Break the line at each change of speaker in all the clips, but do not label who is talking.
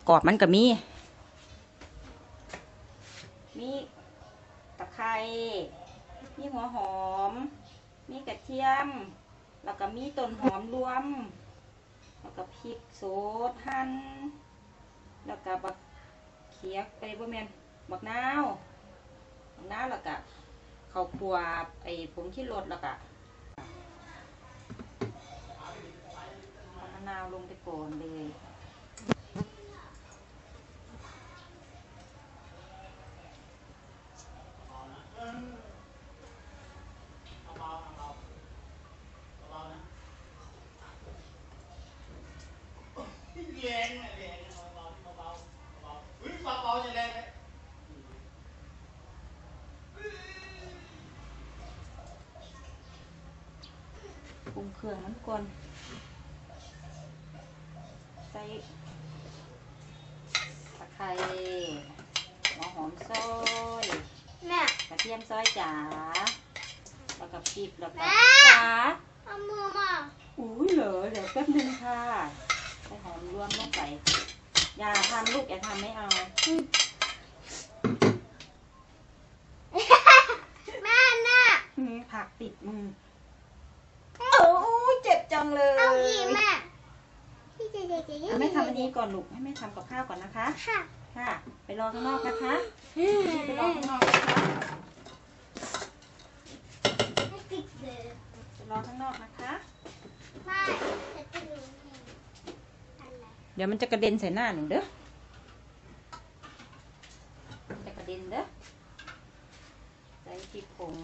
กอบมันก็มีตะไคร้มีหัวหอมมีกระเทียมแล้วก็มีต้นหอมรวมแล้วก็พริกสดหั่นแล้วก็บักเขียไปบ่แม่นบักนาวแล้วก็ข้าวคั่วไอ้ผงชูรสแล้วก็เอามะนาวลงไปก่อนเลยปรุงเครื่องมันก่อนใส่ตะไคร้หัวหอมซอยกระเทียมซอยจ๋าแล้วก็พริกแล้วก็จ๋า
เอามือมา
อุ้ยเหรอเดี๋ยวแป๊บนึงค่ะใส่หอมรวมลงไปอย่าทำลูกอย่าทำไม่เอา
แม่น่ะ
ผักติดมือโอ้ยเจ็บจังเลย
เอาอีกแม่
แม่ทำอันนี้ก่อนลูกให้แม่ทำกับข้าวก่อนนะคะค่ะไปรอข้างนอกนะคะไปรอข้างนอกนะคะไปรอข้างนอกนะคะ
ไม่
เดี๋ยวมันจะกระเด็นใส่หน้าหนูเด้อจะกระเด็นเด้อใส่พริกผง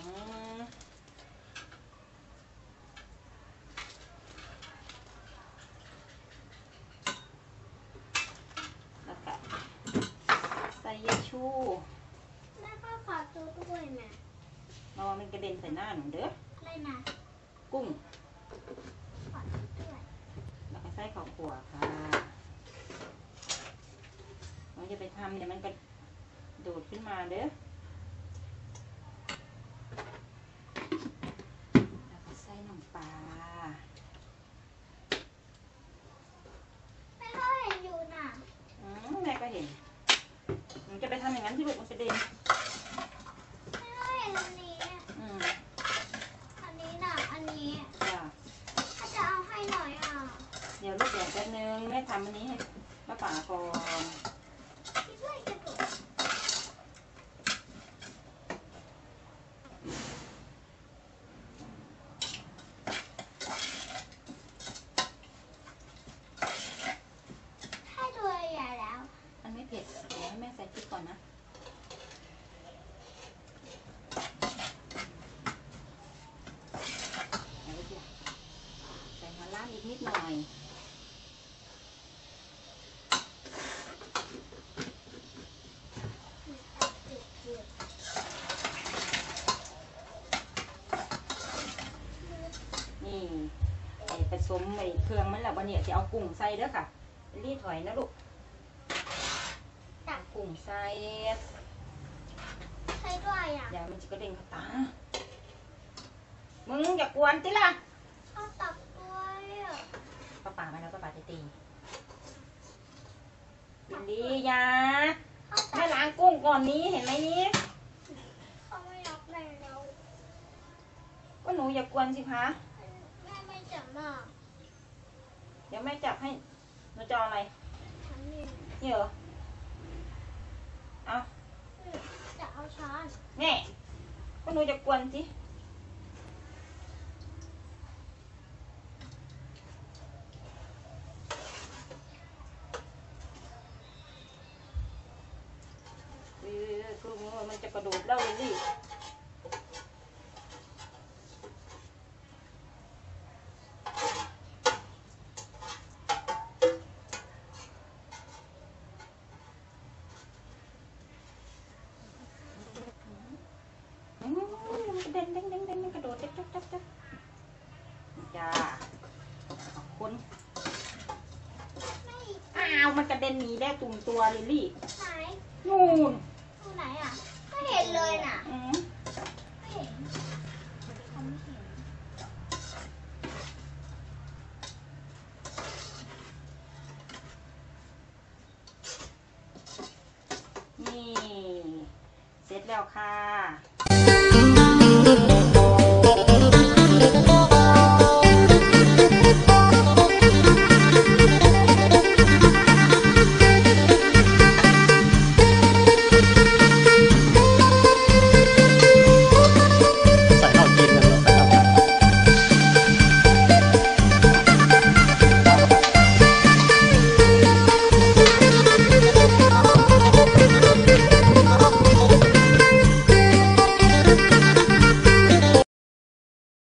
แล้วก็ใส่ยาชู
แม่ก็ขอตัวด้วยแม่
ระวังมันกระเด็นใส่หน้าหนูเด้อ
อะไรนะ
กุ้ง
ขอด้วย
แล้วก็ใส่ข้าวคั่วค่ะมันจะไปทำเดี๋ยวมันก็โดดขึ้นมาเด้อแล้วก็ใส่น้ำปลา
แม่ก็เห็นอยู่น่ะ
แม่ก็เห็นมันจะไปทำอย่างนั้นที่ลูกมันจะเด่น
แม่ก็เห็นอันนี้อันนี้น่ะอันนี้
จ้ะ
ถ้าจะเอาให้หน่อย
เดี๋ยวลูกเดี๋ยวแป๊บนึงแม่ทำอันนี้ให้ป้าป๋าก่อนเดี๋ยวให้แม่ใส่พริกก่อนนะใส่หัวล้านอีกนิดหน่อยนี่ผสมเครื่องมันแล้ววันนี้จะเอากุ้งใส่เด้อค่ะรีดถอยนะลูกกุ้งใส่
ด้วย
เดี๋ยวมันจะกระเด็นเข้าตามึงอย่ากวนติล่ะ
เอาตักด้วย
ป้าป่ามาแล้วป้าป่าจะตีดียาให้ล้างกุ้งก่อนนี้เห็นไหมนี้
เขาไม่รักแม่แล้ว
ก็หนูอย่ากวนสิคะ
แม่ไม่จับหรอก
เดี๋ยวแม่จับให้หนูจะอะไรนี่เหรอเอา
จะเอาช้อน
แน่ก็หนูจะกวนสิคือมันจะกระโดดเล่าเลยดิเด้งกระโดดจ๊บจ้าขอบคุณมันกระเด็นหนีได้ตุ่มตัวลิลลี่
ไหน
นู่น
ตรงไหนอ่ะก็เห็นเลยน่ะไม่เห็น
ร็จแล้วค่ะ